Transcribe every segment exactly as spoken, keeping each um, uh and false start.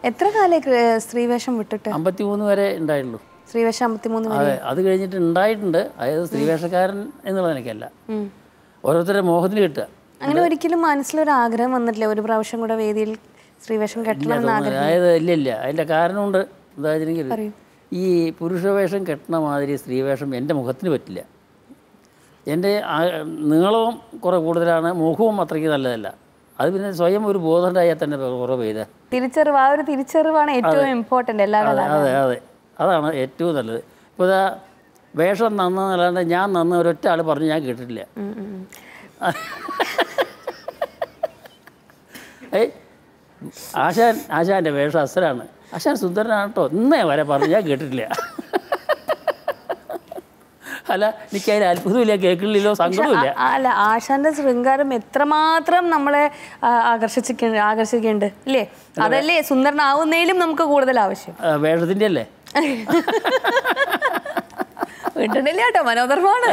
എത്ര കാലേ സ്ത്രീവേഷം വിട്ടിട്ട്? അമ്പത്തിമൂന്ന് വരെ ഉണ്ടായിട്ടുള്ളൂ. സ്ത്രീവേഷം അമ്പത്തിമൂന്ന് വരെ? അതെ, അത് കഴിഞ്ഞിട്ട് ഉണ്ടായിട്ടുണ്ട്. അതായത് സ്ത്രീവേഷക്കാരൻ എന്നുള്ളത് എനിക്കല്ല, ഓരോരുത്തരുടെ മോഹത്തിന് കിട്ടുക. അങ്ങനെ ഒരിക്കലും മനസ്സിലൊരു ആഗ്രഹം വന്നിട്ടില്ല ഒരു പ്രാവശ്യം കൂടെ വേദിയിൽ സ്ത്രീവേഷം കെട്ടണമെന്ന് ആഗ്രഹം? അതായത് ഇല്ല ഇല്ല അതിൻ്റെ കാരണമുണ്ട്. എന്താ വെച്ചിട്ടുണ്ടെങ്കിൽ ഈ പുരുഷവേഷം കെട്ടണ മാതിരി സ്ത്രീവേഷം എൻ്റെ മുഖത്തിന് പറ്റില്ല. എൻ്റെ നീളവും കുറേ കൂടുതലാണ്, മുഖവും അത്രയ്ക്ക് നല്ലതല്ല. അത് പിന്നെ സ്വയം ഒരു ബോധമുണ്ടായാൽ തന്നെ കുറവ് ചെയ്ത തിരിച്ചറിവ്, ആ ഒരു തിരിച്ചറിവാണ് ഏറ്റവും ഇമ്പോർട്ടൻ്റ്. എല്ലാവരും അതെ അതെ അതാണ് ഏറ്റവും നല്ലത്. ഇപ്പോൾ ഇതാ വേഷം നന്നല്ലാണ്ട് ഞാൻ നന്ന ഒരൊറ്റ ആൾ പറഞ്ഞു ഞാൻ കേട്ടിട്ടില്ല. ഏയ് ആശാൻ ആശാൻ്റെ വേഷം അസലാണ്, ആശാൻ സുന്ദരനാണ് കേട്ടോ ഇന്നേ വരെ പറഞ്ഞു ഞാൻ കേട്ടിട്ടില്ല. അല്ല എനിക്ക് അതിൽ അത്ഭുതമില്ല, കേൾക്കണില്ലല്ലോ, സങ്കടമില്ല. അല്ല, ആശാന്റെ ശൃംഗാരം എത്രമാത്രം നമ്മളെ ആകർഷിക്ക ആകർഷിക്കുന്നുണ്ട് അല്ലേ? അതല്ലേ സുന്ദരനാവുന്നതിലും നമുക്ക് കൂടുതൽ ആവശ്യം. വേഷത്തിൻ്റെ അല്ലേ? വിട്ടിട്ടില്ല കേട്ടോ, മനോധർമ്മമാണ്.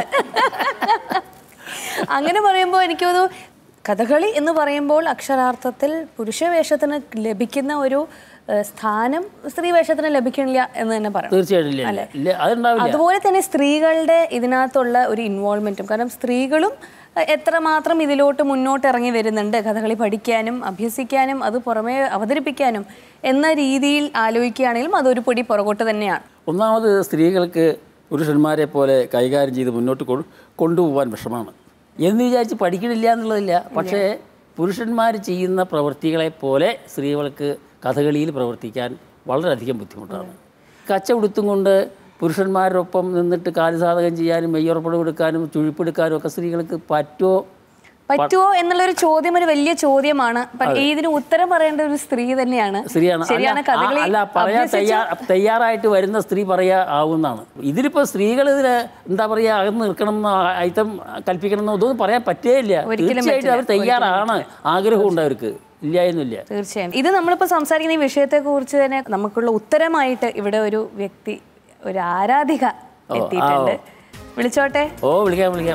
അങ്ങനെ പറയുമ്പോൾ എനിക്ക് തോന്നുന്നു കഥകളി എന്ന് പറയുമ്പോൾ അക്ഷരാർത്ഥത്തിൽ പുരുഷവേഷത്തിന് ലഭിക്കുന്ന ഒരു സ്ഥാനം സ്ത്രീവേഷത്തിന് ലഭിക്കണില്ല എന്ന് തന്നെ പറയാം. തീർച്ചയായിട്ടും. അതുപോലെ തന്നെ സ്ത്രീകളുടെ ഇതിനകത്തുള്ള ഒരു ഇൻവോൾവ്മെന്റും, കാരണം സ്ത്രീകളും എത്രമാത്രം ഇതിലോട്ട് മുന്നോട്ട് ഇറങ്ങി വരുന്നുണ്ട് കഥകളി പഠിക്കാനും അഭ്യസിക്കാനും അത് പുറമേ അവതരിപ്പിക്കാനും എന്ന രീതിയിൽ ആലോചിക്കുകയാണെങ്കിലും അതൊരു പൊടി പുറകോട്ട് തന്നെയാണ്. ഒന്നാമത് സ്ത്രീകൾക്ക് പുരുഷന്മാരെ പോലെ കൈകാര്യം ചെയ്ത് മുന്നോട്ട് കൊണ്ടുപോകാൻ വിഷമമാണ് എന്ന് വിചാരിച്ച് പഠിക്കണില്ല എന്നുള്ളതില്ല. പക്ഷേ പുരുഷന്മാർ ചെയ്യുന്ന പ്രവൃത്തികളെപ്പോലെ സ്ത്രീകൾക്ക് കഥകളിയിൽ പ്രവർത്തിക്കാൻ വളരെയധികം ബുദ്ധിമുട്ടാണ്. കച്ച ഉടുത്തും കൊണ്ട് പുരുഷന്മാരോടൊപ്പം നിന്നിട്ട് കാലുസാധകം ചെയ്യാനും മെയ്യുറപ്പടം എടുക്കാനും ചുഴിപ്പെടുക്കാനും ഒക്കെ സ്ത്രീകൾക്ക് പറ്റുമോ പറ്റുമോ എന്നുള്ളൊരു ചോദ്യം ഒരു വലിയ ചോദ്യമാണ്. ഇതിന് ഉത്തരം പറയേണ്ട ഒരു സ്ത്രീ തന്നെയാണ്. സ്ത്രീയാണ്. അല്ല, പറയാൻ തയ്യാറായിട്ട് വരുന്ന സ്ത്രീ പറയാ ആവുന്നതാണ്. ഇതിലിപ്പോൾ സ്ത്രീകൾ ഇതിന് എന്താ പറയുക അകന്ന് നിൽക്കണം എന്നോ അയിത്തം കൽപ്പിക്കണം എന്നോ ഇതൊന്നും പറയാൻ പറ്റേയില്ല. തീർച്ചയായിട്ടും അവർ തയ്യാറാണ്, ആഗ്രഹമുണ്ട് അവർക്ക്, ഇല്ല എന്നില്ല. തീർച്ചയായും. ഇത് നമ്മളിപ്പോൾ സംസാരിക്കുന്ന ഈ വിഷയത്തെ കുറിച്ച് തന്നെ നമുക്കുള്ള ഉത്തരമായിട്ട് ഇവിടെ ഒരു വ്യക്തി, ഒരു ആരാധിക എത്തിയിട്ടുണ്ട്. വിളിച്ചോട്ടെ? ഓ വിളിക്കാം വിളിക്കാം.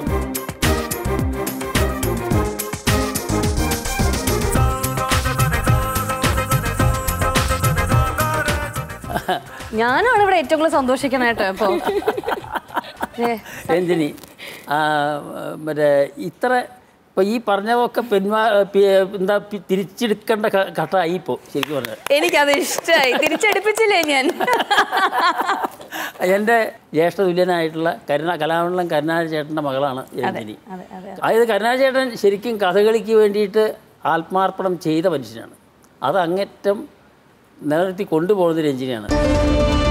ഞാനാണ് ഇവിടെ ഏറ്റവും കൂടുതൽ സന്തോഷിക്കണം കേട്ടോ. ഇപ്പോൾ രഞ്ജിനി, മറ്റേ ഇത്ര ഇപ്പോൾ ഈ പറഞ്ഞതൊക്കെ പിന്മാ എന്താ തിരിച്ചെടുക്കേണ്ട ഘട്ടമായി ഇപ്പോൾ ശരിക്കും പറഞ്ഞത്. എനിക്കത് ഇഷ്ടമായി, തിരിച്ചെടുപ്പിച്ചില്ലേ ഞാൻ. എൻ്റെ ജ്യേഷ്ഠ തുല്യനായിട്ടുള്ള കരുണ കലാമണ്ഡലം കരുണാകര ചേട്ടൻ്റെ മകളാണ് രഞ്ജിനി. അതായത് കരുണാകര ചേട്ടൻ ശരിക്കും കഥകളിക്ക് വേണ്ടിയിട്ട് ആത്മാർപ്പണം ചെയ്ത മനുഷ്യനാണ്. അത് അങ്ങേറ്റം നിലനിർത്തി കൊണ്ടുപോകുന്നത് രഞ്ജിനിയാണ്.